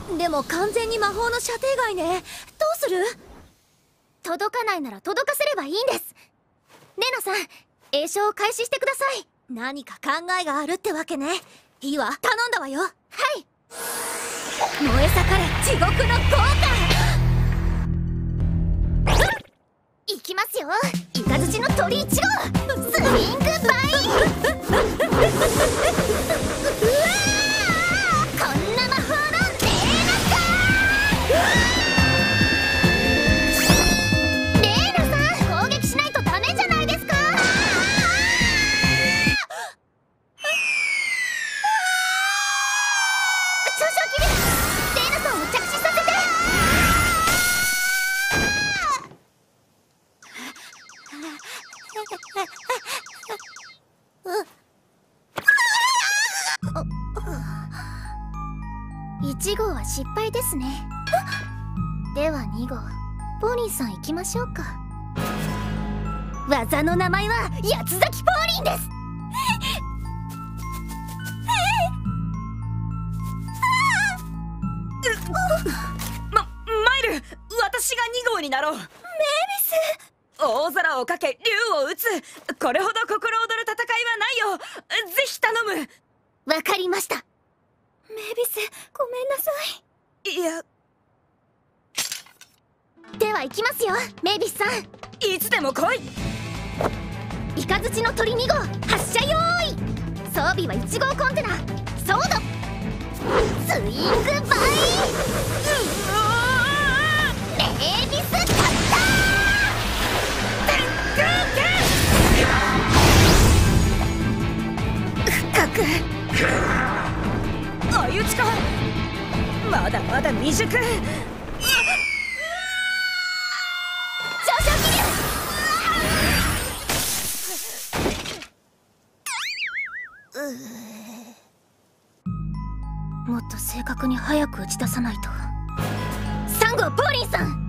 でも完全に魔法の射程外ね。どうする？ 届かないなら届かせればいいんです。レナさん、詠唱を開始してください。 何か考えがあるってわけね。いいわ、頼んだわよ。 はい。 燃え盛れ地獄の効果。 いきますよ。イカズチの鳥1号スイングバイうわー、こんな魔法のレーナかー。レーナさん、攻撃しないとダメじゃないですか。上昇気流、レーナさんを着地させて。1号は失敗ですね。では2号、ポーリンさん行きましょうか。技の名前は八つ咲きポーリンです。 マイル、私が2号になろう。メイビス、大空をかけ竜を撃つ。これほど心躍る戦いはないよ。ぜひ頼む。 わかりました。 メビス、ごめんなさいや、 では行きますよ、メイビスさん。 いつでも来い。 イカズチの鳥2号発射用意。装備は1号コンテナソードスイングバイメイビスカッター。深く相打ちか。まだまだ未熟。 上昇気流。もっと正確に早く打ち出さないと。3号ポーリンさん、